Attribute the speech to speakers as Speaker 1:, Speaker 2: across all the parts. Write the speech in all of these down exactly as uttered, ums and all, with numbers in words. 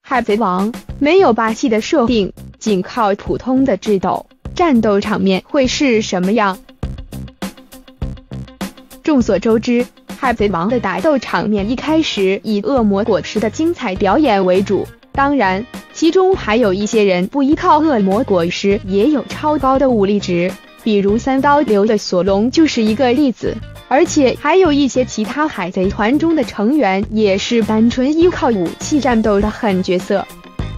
Speaker 1: 海贼王没有霸气的设定，仅靠普通的智斗，战斗场面会是什么样？众所周知，海贼王的打斗场面一开始以恶魔果实的精彩表演为主，当然，其中还有一些人不依靠恶魔果实也有超高的武力值，比如三刀流的索隆就是一个例子。而且还有一些其他海贼团中的成员也是单纯依靠武器战斗的狠角色。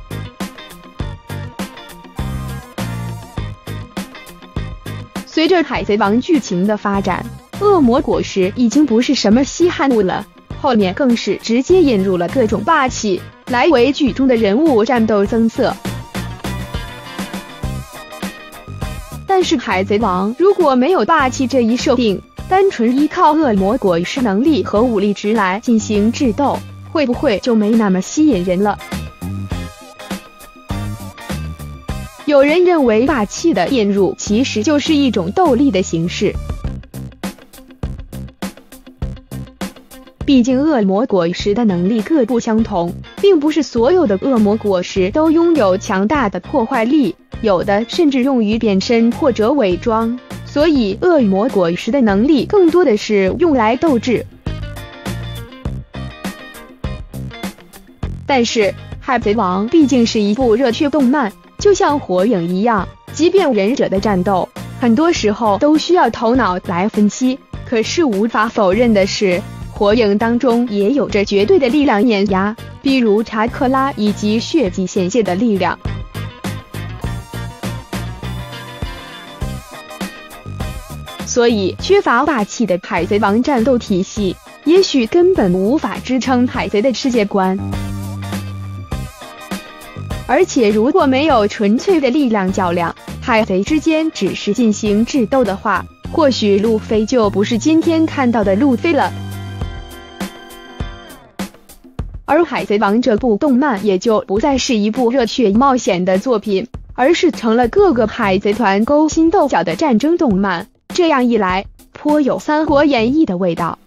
Speaker 1: 随着海贼王剧情的发展，恶魔果实已经不是什么稀罕物了，后面更是直接引入了各种霸气，来为剧中的人物战斗增色。但是海贼王如果没有霸气这一设定，单纯依靠恶魔果实能力和武力值来进行智斗，会不会就没那么吸引人了？有人认为霸气的引入其实就是一种斗力的形式，毕竟恶魔果实的能力各不相同，并不是所有的恶魔果实都拥有强大的破坏力，有的甚至用于变身或者伪装。所以恶魔果实的能力更多的是用来斗智。但是海贼王毕竟是一部热血动漫，就像火影一样，即便忍者的战斗很多时候都需要头脑来分析，可是无法否认的是，火影当中也有着绝对的力量碾压，比如查克拉以及血迹显现的力量。所以缺乏霸气的海贼王战斗体系，也许根本无法支撑海贼的世界观。而且如果没有纯粹的力量较量，海贼之间只是进行智斗的话，或许路飞就不是今天看到的路飞了。而海贼王这部动漫也就不再是一部热血冒险的作品，而是成了各个海贼团勾心斗角的战争动漫。这样一来，颇有《三国演义》的味道。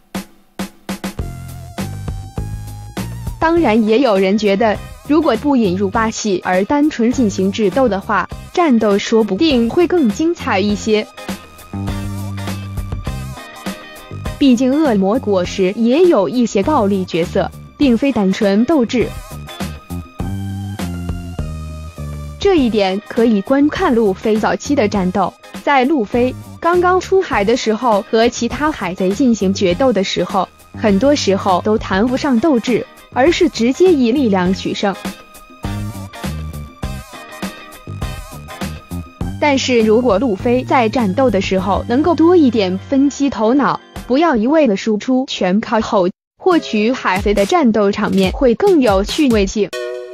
Speaker 1: 当然，也有人觉得，如果不引入霸气而单纯进行智斗的话，战斗说不定会更精彩一些。毕竟恶魔果实也有一些暴力角色，并非单纯斗智。这一点可以观看路飞早期的战斗，在路飞刚刚出海的时候和其他海贼进行决斗的时候，很多时候都谈不上斗志，而是直接以力量取胜。但是如果路飞在战斗的时候能够多一点分析头脑，不要一味的输出全靠吼，或许海贼的战斗场面会更有趣味性。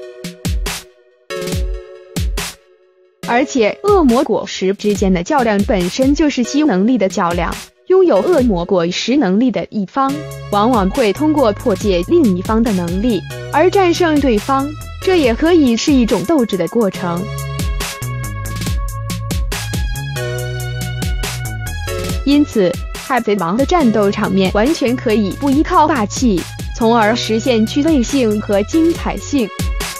Speaker 1: 而且恶魔果实之间的较量本身就是其能力的较量，拥有恶魔果实能力的一方往往会通过破解另一方的能力而战胜对方，这也可以是一种斗志的过程。因此海贼王的战斗场面完全可以不依靠霸气，从而实现趣味性和精彩性。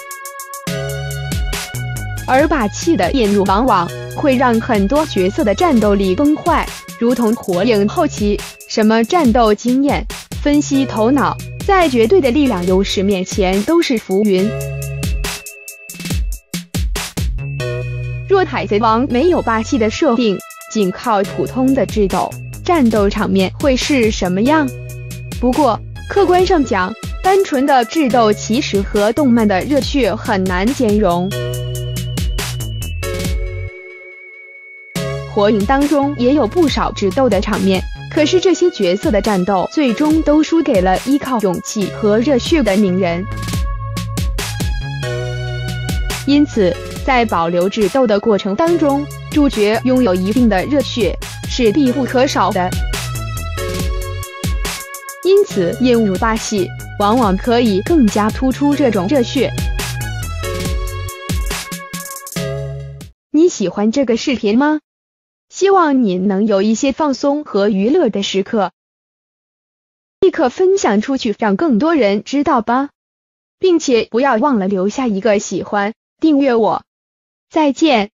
Speaker 1: 而霸气的引入往往会让很多角色的战斗力崩坏，如同火影后期，什么战斗经验、分析头脑，在绝对的力量优势面前都是浮云。若海贼王没有霸气的设定，仅靠普通的智斗，战斗场面会是什么样？不过客观上讲，单纯的智斗其实和动漫的热血很难兼容。火影当中也有不少智斗的场面，可是这些角色的战斗最终都输给了依靠勇气和热血的鸣人。因此在保留智斗的过程当中，主角拥有一定的热血是必不可少的。因此引入霸气往往可以更加突出这种热血。你喜欢这个视频吗？希望你能有一些放松和娱乐的时刻，立刻分享出去，让更多人知道吧。 并且不要忘了留下一个喜欢，订阅我。再见。